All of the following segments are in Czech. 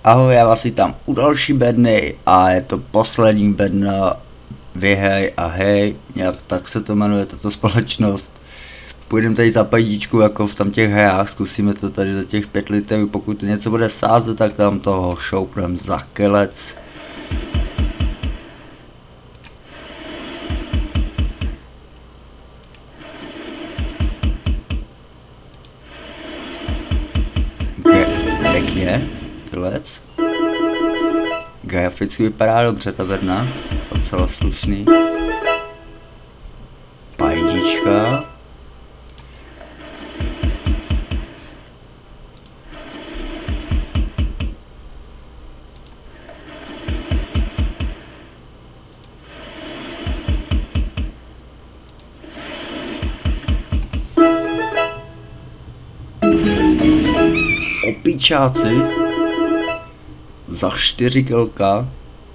Ahoj, já vás vítám u další bedny a je to poslední bedna Vyhej a hej, nějak tak se to jmenuje tato společnost. Půjdeme tady za pajdíčku jako v tam těch hrách, zkusíme to tady za těch 5 literů, pokud to něco bude sázet, tak tam toho šoupnem za kelec. Pěkně, kelec. Graficky vypadá dobře ta bedna, docela slušný. Pajdička. Opičáci za 4 kilka.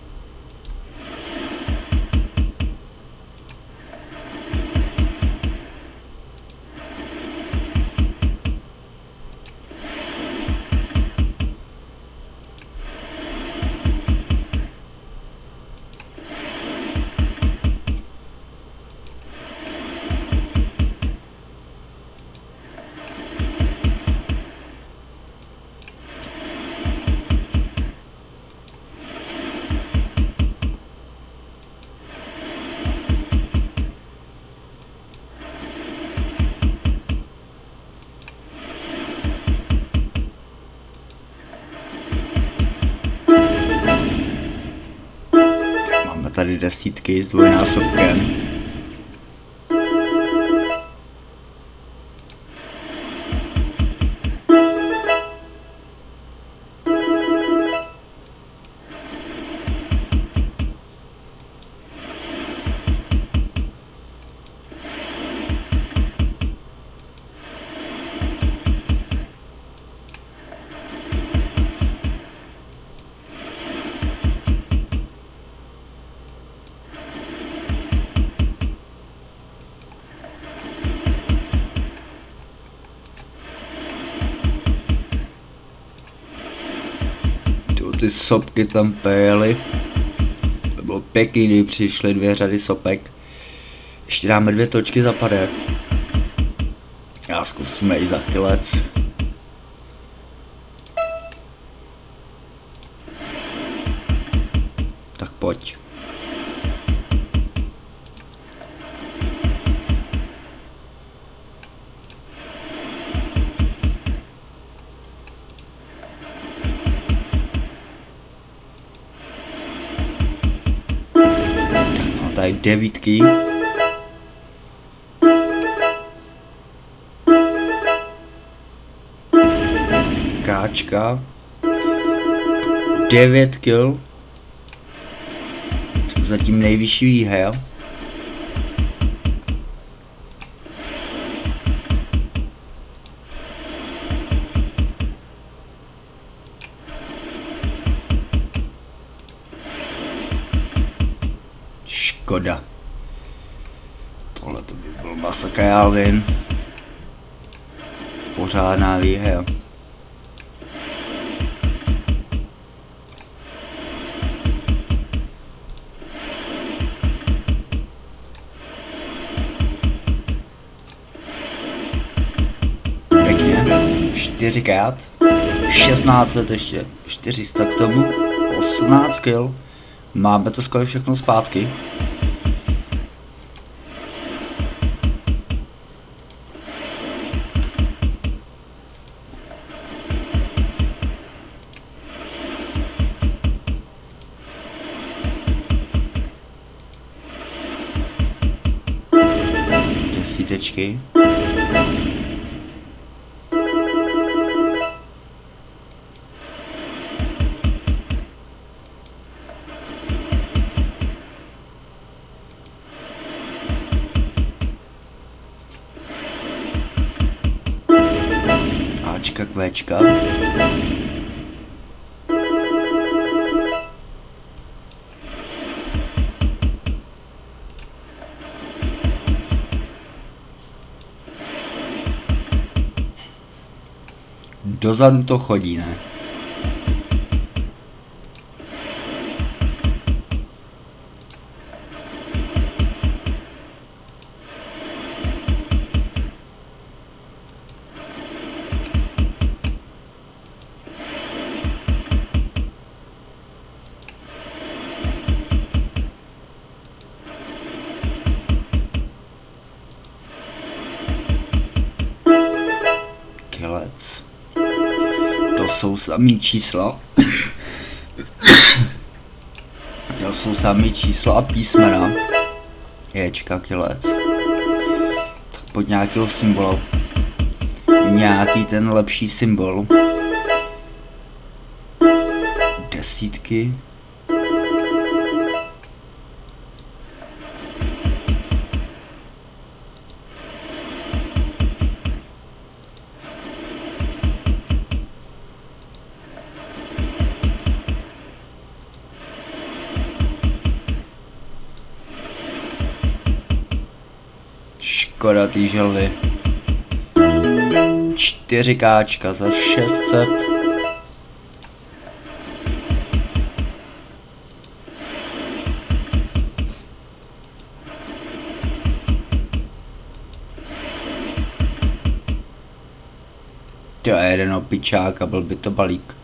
Tady desítky s dvojnásobkem. Ty sopky tam pejely. To bylo pěkný, kdyby přišly 2 řady sopek. Ještě dáme 2 točky za padek. Já zkusíme i za kilec. Tak pojď. Tady 9. Káčka. 9 kill. Zatím nejvyšší výher. Škoda. Tohle to by byl masakr Alvin. Pořádná výhra. Pěkně. 4krát. 16 let ještě. 400 k tomu. 18 kill. Máme to skoro všechno zpátky. Desítečky. Ačka, kvéčka. Dozadu to chodí, ne? Kilec. To jsou samý čísla. To jsou samý čísla a písmena. Ječka, kilec. Tak pod nějakého symbolu. Nějaký ten lepší symbol. Desítky. Škoda tý želvy. 4Kčka za 600. To je jeden opičák a byl by to balík.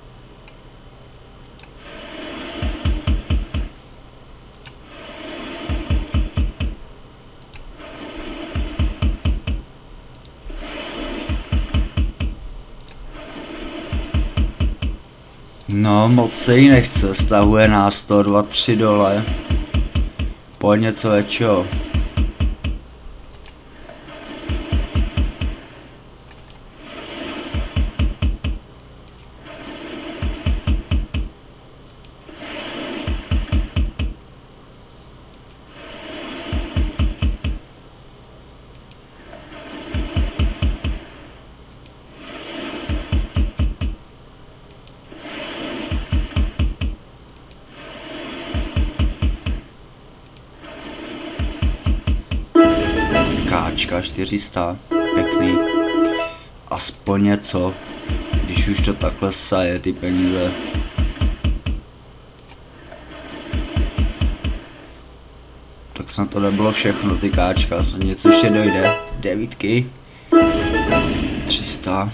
No, moc se jí nechce, stahuje nás 100, 2, 3 dole. Pojď něco většího. Káčka 400, pěkný. Aspoň něco, když už to takhle saje ty peníze. Tak snad to nebylo všechno, ty káčka, snad něco ještě dojde. Devítky. 300.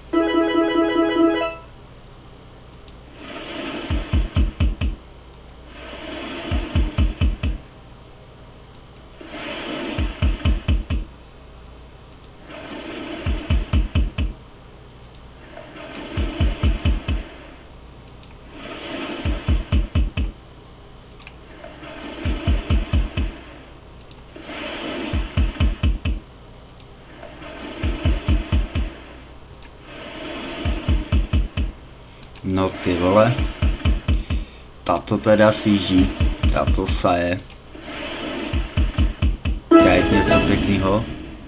No ty vole, tato teda sjíždí, tato saje. Teď něco pěknýho.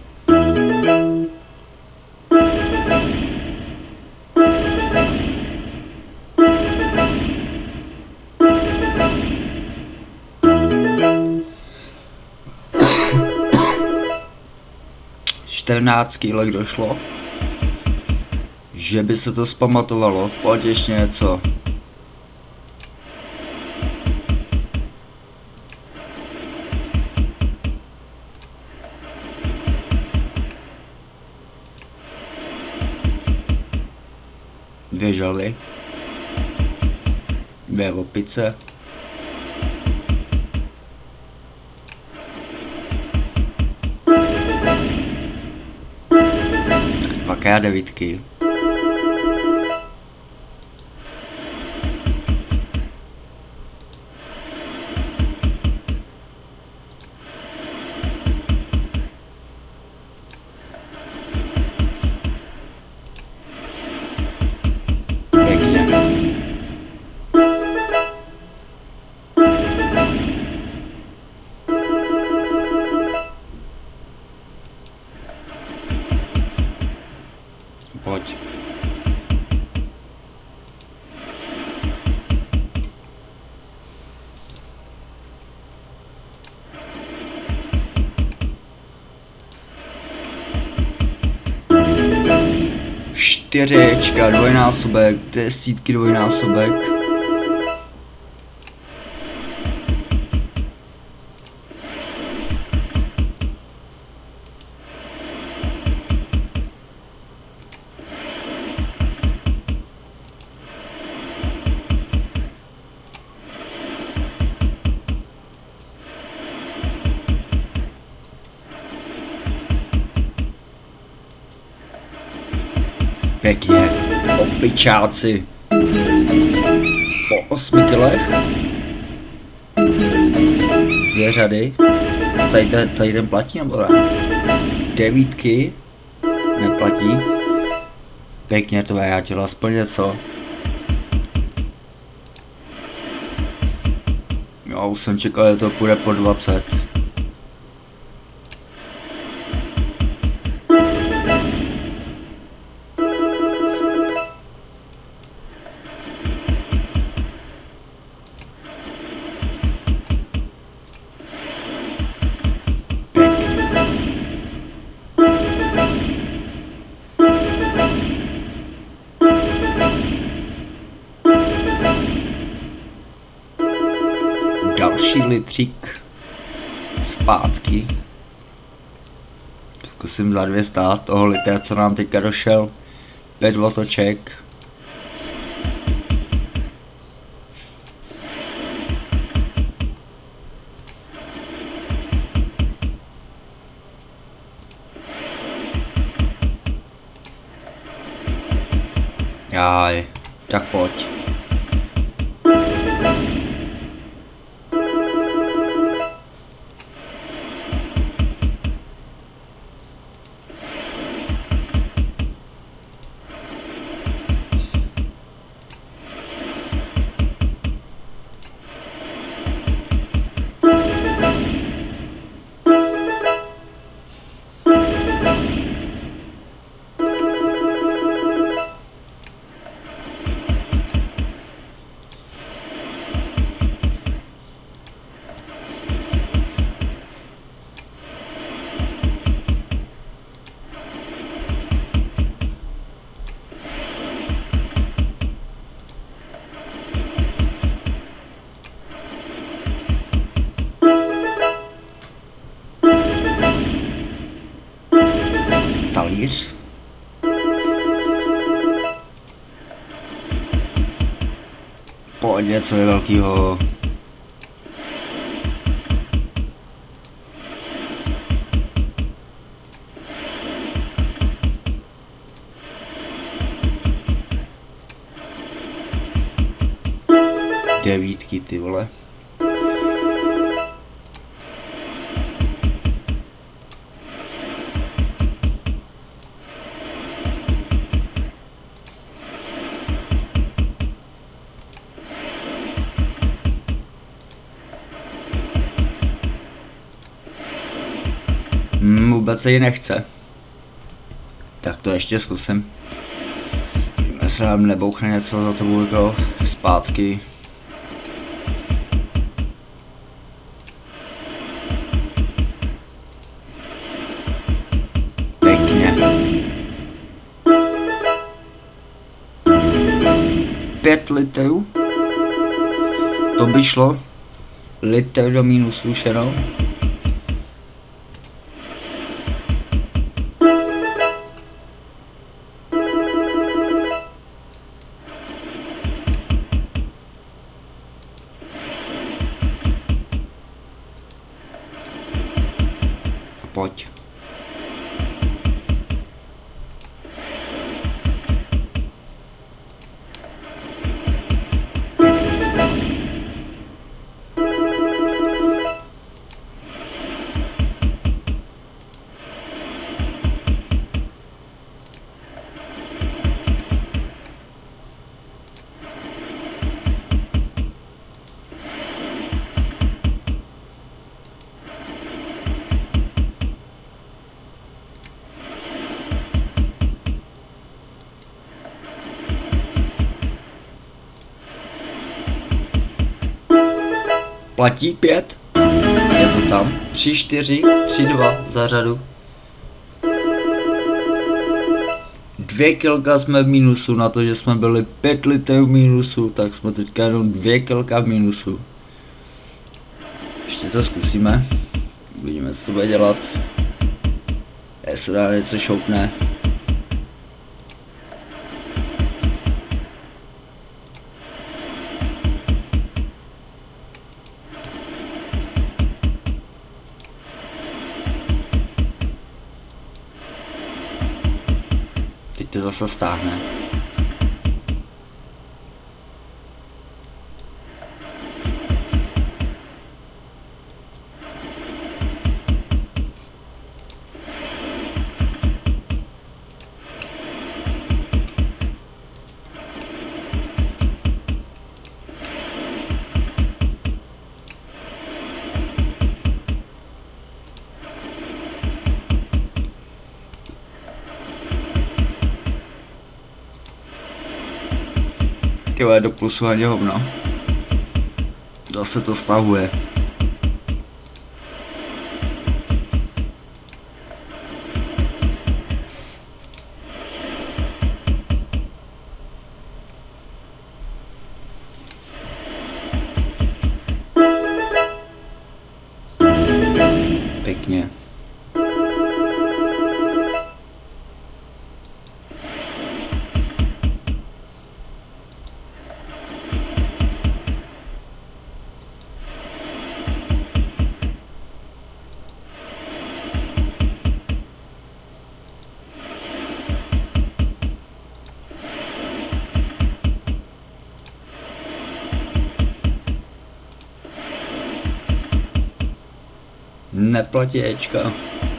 $14 došlo. Že by se to zpamatovalo, pojď ještě něco. Dvě želvy. Dvě opice. Dvakrát devítky. Pojď. Čtyřička, dvojnásobek, desítky dvojnásobek. Pěkně, opičáci. Po 8 kilech. 2 řady. Tady ten platí nebo ne? 9 neplatí. Pěkně to já chtěl aspoň něco. Jo, už jsem čekal, že to půjde po 20. Další litřík zpátky. Zkusím za 2 stát toho litra, co nám teďka došel. 5 otoček. Jaj, tak pojď. Talíř. Pojď něco je velkýho. Devítky, ty vole. Vůbec se jí nechce. Tak to ještě zkusím. Jestli nám nebouchne něco za to jako zpátky. Pěkně. 5 litrů. To by šlo. Litr do mínusu už jenom. Pojď. Platí 5. Je to tam. 3, 4, 3, 2 za řadu. 2 kilka jsme v mínusu, na to, že jsme byli 5 litrů v mínusu, tak jsme teďka jenom 2 kilka v mínusu. Ještě to zkusíme. Uvidíme, co to bude dělat. Jestli dá něco šoupne. teď to zase stáhne. Tyhle do plusu hodně hovno. Zase to stahuje. Pěkně. Neplatí Ečka.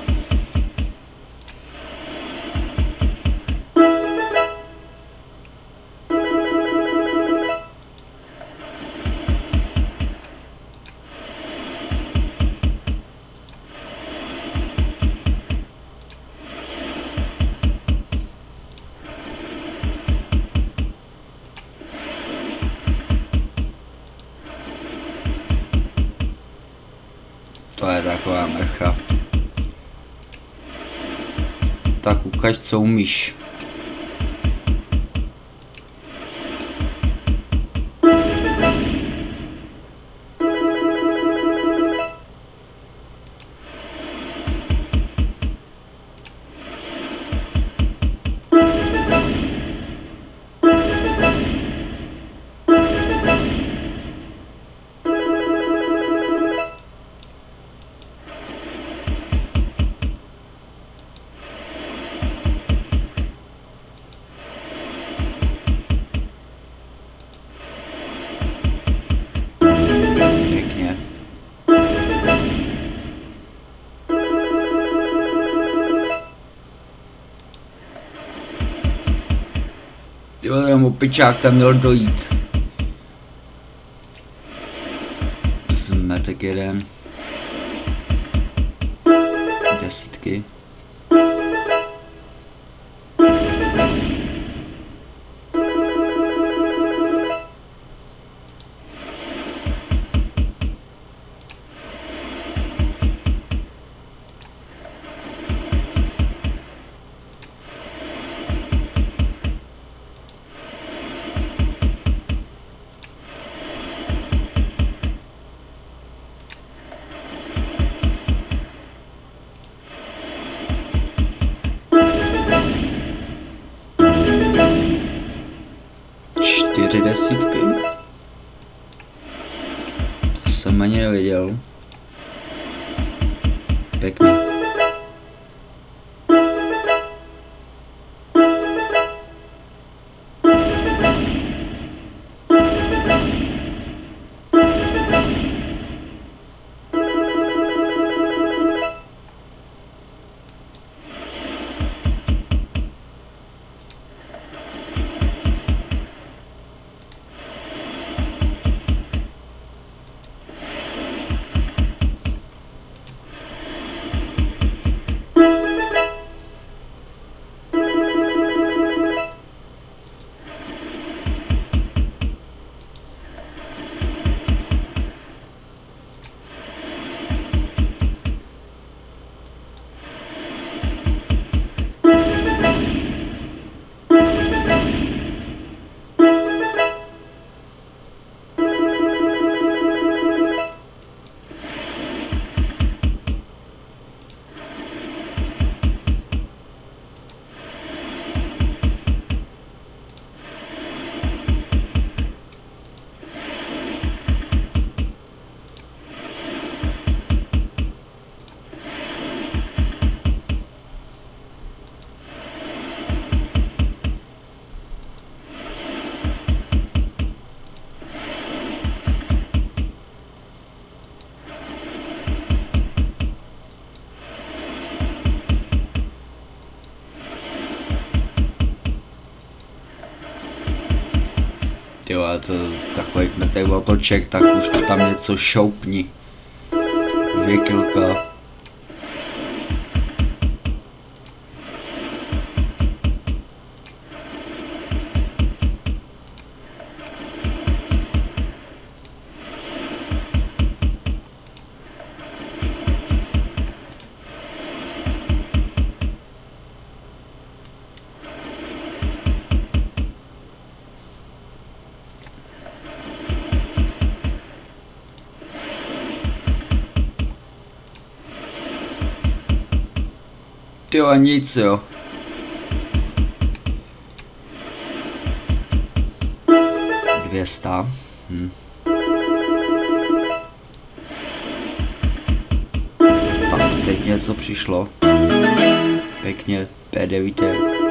To je taková mrcha. Tak ukaž, co umíš. Jo, ten opičák tam měl dojít. Zmetek jeden. Desítky. Čtyři desítky? To jsem ani neviděl. Pěkný. Jo, ale to takových metech otoček, tak už to tam něco šoupni. 2 kilka. Jo, a nic, jo. Dvěsta. Tak, teď něco přišlo. Pěkně, P9.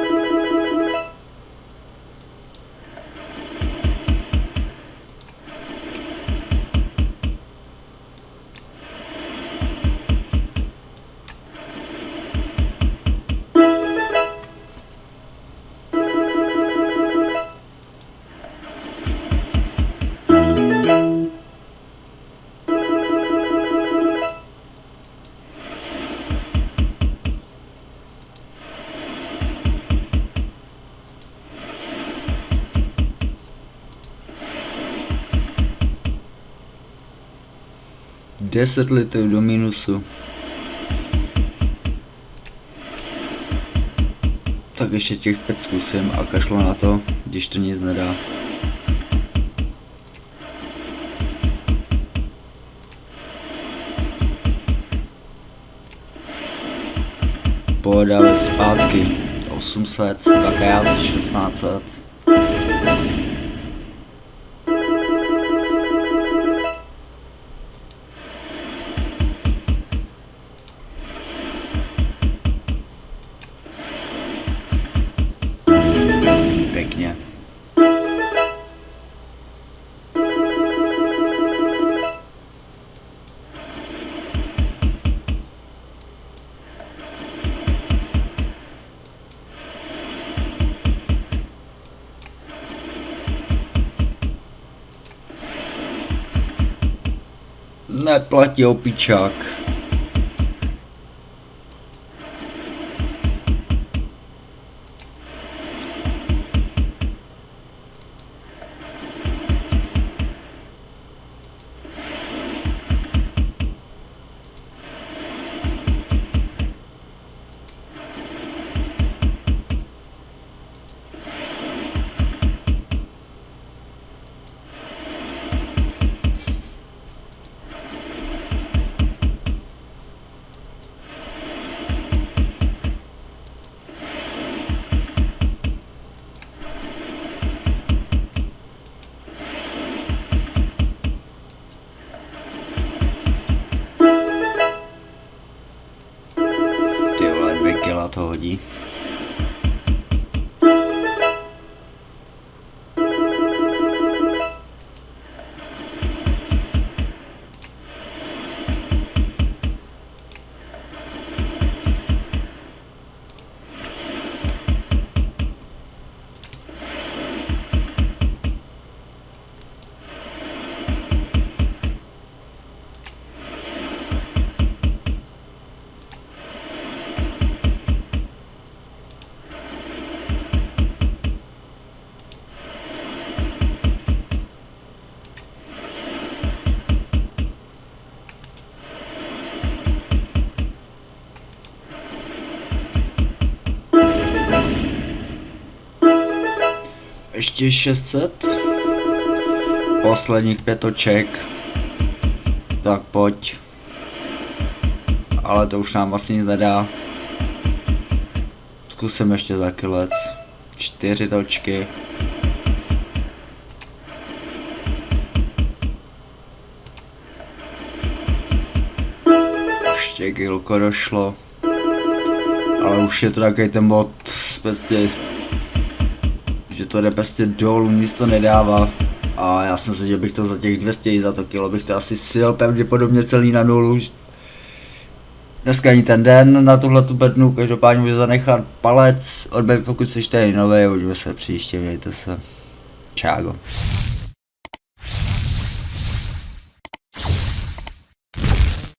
Deset litrů do minusu. Tak ještě těch 5 zkusím a kašlu na to, když to nic nedá. Podáme zpátky 800, dvakrát 1600. Pěkně. Neplatí opičák. To hodí. Ještě 600. Posledních 5 oček. Tak pojď. Ale to už nám asi nic nedá. Zkusím ještě za kilec. 4 točky. Ještě kilko došlo. Ale už je to takový ten bod prostě, že to jde prostě dolů, nic to nedává. A já jsem si, že bych to za těch 200 za to kilo bych to asi sil pravděpodobně celý na nulu. Dneska není ten den na tuhletu bednu, každopádně můžu zanechat palec, odběr pokud jsi tady nový, uvidíme se příště, mějte se. Čágo.